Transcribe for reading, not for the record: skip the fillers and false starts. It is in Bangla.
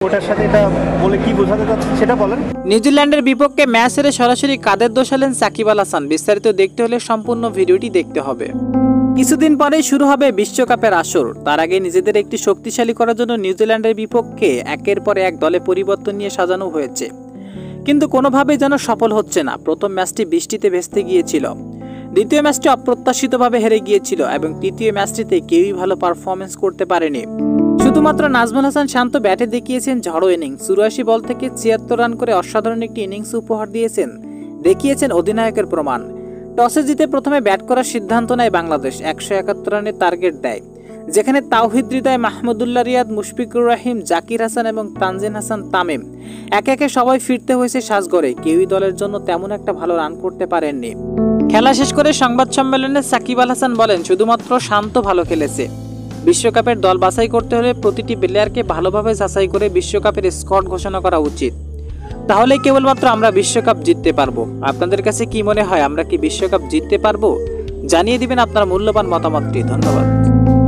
ওটার সাথে এটা বলে কি বোঝাতে চাচ্ছেন সেটা বলেন। নিউজিল্যান্ডের বিপক্ষে ম্যাচ হেরে সরাসরি কাদের দোষালেন সাকিব আল হাসান? বিস্তারিত দেখতে হলে সম্পূর্ণ ভিডিওটি দেখতে হবে। কিছুদিন পরেই শুরু হবে বিশ্বকাপের আসর। তার আগে নিজেদের একটি শক্তিশালী করার জন্য নিউজিল্যান্ডের বিপক্ষে একের পর এক দলে পরিবর্তন নিয়ে সাজানো হয়েছে, কিন্তু কোনোভাবেই যেন সফল হচ্ছে না। প্রথম ম্যাচটি বৃষ্টিতে ভেস্তে গিয়েছিল, দ্বিতীয় ম্যাচটি অপ্রত্যাশিতভাবে হেরে গিয়েছিল এবং তৃতীয় ম্যাচটিতে কেউই ভালো পারফরমেন্স করতে পারেনি। শুধুমাত্র নাজমুল হাসান শান্ত ব্যাটে দেখিয়েছেন ঝড়ো ইনিংস। 84 বল থেকে 76 রান করে অসাধারণ একটি ইনিংস উপহার দিয়েছেন, দেখিয়েছেন অধিনায়কের প্রমাণ। টসে জিতে প্রথমে ব্যাট করার সিদ্ধান্ত নেয় বাংলাদেশ। 171 রানের টার্গেট দেয়, যেখানে তাওহিদ হৃদয়, মাহমুদুল্লাহ রিয়াদ, মুশফিকুর রহিম, জাকির হাসান এবং তানজিন হাসান তামিম একে একে সবাই ফিরতে হয়েছে সাজঘরে। কেউই দলের জন্য তেমন একটা ভালো রান করতে পারেননি। খেলা শেষ করে সংবাদ সম্মেলনে সাকিব আল হাসান বলেন, শুধুমাত্র শান্ত ভালো খেলেছে। বিশ্বকাপের দল বাছাই করতে হলে প্রতিটি প্লেয়ারকে ভালোভাবে যাচাই করে বিশ্বকাপের স্কোয়াড ঘোষণা করা উচিত, তাহলেই কেবলমাত্র আমরা বিশ্বকাপ জিততে পারবো। আপনাদের কাছে কি মনে হয়, আমরা কি বিশ্বকাপ জিততে পারবো? জানিয়ে দিবেন আপনার মূল্যবান মতামতটি। ধন্যবাদ।